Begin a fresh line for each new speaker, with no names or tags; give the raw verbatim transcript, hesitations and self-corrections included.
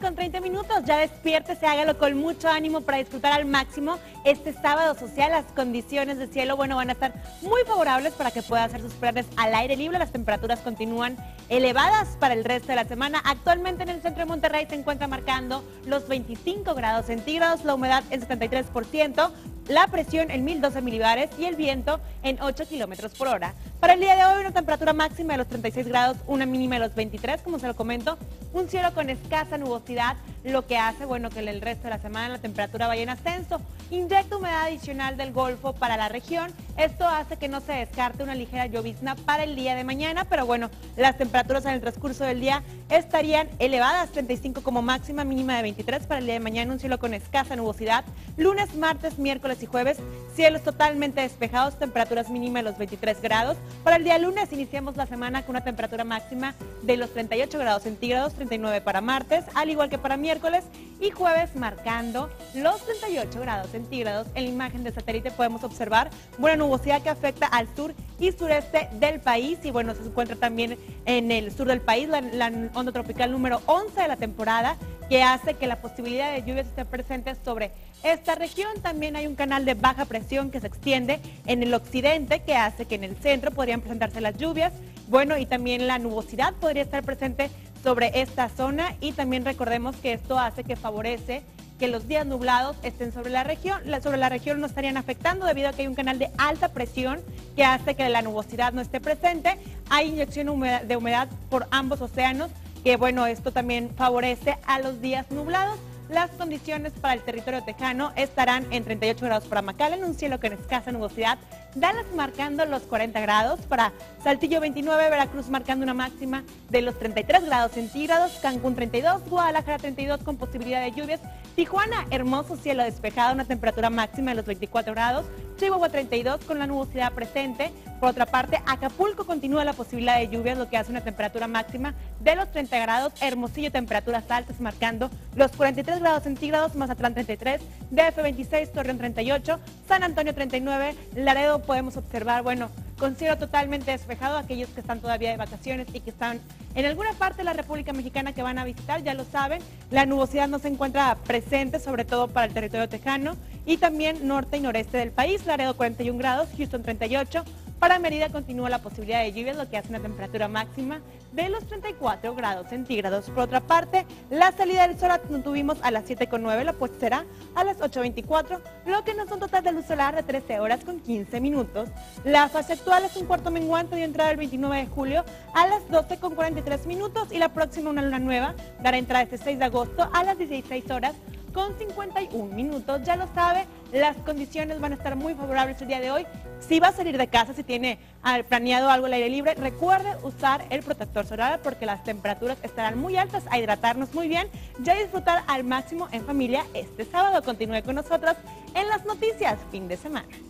con treinta minutos. Ya despiértese, hágalo con mucho ánimo para disfrutar al máximo este sábado social. Las condiciones del cielo, bueno, van a estar muy favorables para que pueda hacer sus planes al aire libre. Las temperaturas continúan elevadas para el resto de la semana. Actualmente en el centro de Monterrey se encuentra marcando los veinticinco grados centígrados, la humedad en setenta y tres por ciento, la presión en mil doce milibares y el viento en ocho kilómetros por hora. Para el día de hoy, una temperatura máxima de los treinta y seis grados, una mínima de los veintitrés, como se lo comento, un cielo con escasa nubosidad, lo que hace, bueno, que el resto de la semana la temperatura vaya en ascenso. Inyecta humedad adicional del Golfo para la región. Esto hace que no se descarte una ligera llovizna para el día de mañana, pero bueno, las temperaturas en el transcurso del día estarían elevadas, treinta y cinco como máxima, mínima de veintitrés para el día de mañana, un cielo con escasa nubosidad. Lunes, martes, miércoles y jueves, cielos totalmente despejados, temperaturas mínimas de los veintitrés grados. Para el día lunes iniciamos la semana con una temperatura máxima de los treinta y ocho grados centígrados, treinta y nueve para martes, al igual que para miércoles, y jueves marcando los treinta y ocho grados centígrados. En la imagen de satélite podemos observar buena nubosidad que afecta al sur y sureste del país, y bueno, se encuentra también en el sur del país la, la onda tropical número once de la temporada, que hace que la posibilidad de lluvias esté presente sobre esta región. También hay un canal de baja presión que se extiende en el occidente, que hace que en el centro podrían presentarse las lluvias. Bueno, y también la nubosidad podría estar presente sobre esta zona, y también recordemos que esto hace que favorece que los días nublados estén sobre la región. La, sobre la región no estarían afectando debido a que hay un canal de alta presión que hace que la nubosidad no esté presente. Hay inyección de humedad por ambos océanos, que bueno, esto también favorece a los días nublados. Las condiciones para el territorio tejano estarán en treinta y ocho grados para McAllen, un cielo con escasa nubosidad. Dallas marcando los cuarenta grados, para Saltillo veintinueve, Veracruz marcando una máxima de los treinta y tres grados centígrados, Cancún treinta y dos, Guadalajara treinta y dos con posibilidad de lluvias, Tijuana hermoso cielo despejado, una temperatura máxima de los veinticuatro grados, Chihuahua treinta y dos con la nubosidad presente. Por otra parte, Acapulco continúa la posibilidad de lluvias, lo que hace una temperatura máxima de los treinta grados, Hermosillo temperaturas altas marcando los cuarenta y tres grados centígrados, Mazatlán treinta y tres, D F veintiséis, Torreón treinta y ocho, San Antonio treinta y nueve, Laredo podemos observar, bueno, con cielo totalmente despejado. Aquellos que están todavía de vacaciones y que están en alguna parte de la República Mexicana que van a visitar, ya lo saben, la nubosidad no se encuentra presente, sobre todo para el territorio tejano y también norte y noreste del país. Laredo cuarenta y un grados, Houston treinta y ocho, para Mérida continúa la posibilidad de lluvias, lo que hace una temperatura máxima de los treinta y cuatro grados centígrados. Por otra parte, la salida del sol la tuvimos a las siete con nueve, la puesta será a las ocho veinticuatro, lo que nos da un total de luz solar de trece horas con quince minutos. La fase actual es un cuarto menguante de entrada el veintinueve de julio a las doce con cuarenta y tres minutos, y la próxima, una luna nueva, dará entrada este seis de agosto a las dieciséis horas con cincuenta y un minutos. Ya lo sabe, las condiciones van a estar muy favorables el día de hoy. Si va a salir de casa, si tiene planeado algo al aire libre, recuerde usar el protector solar porque las temperaturas estarán muy altas, a hidratarnos muy bien y a disfrutar al máximo en familia este sábado. Continúe con nosotros en las noticias fin de semana.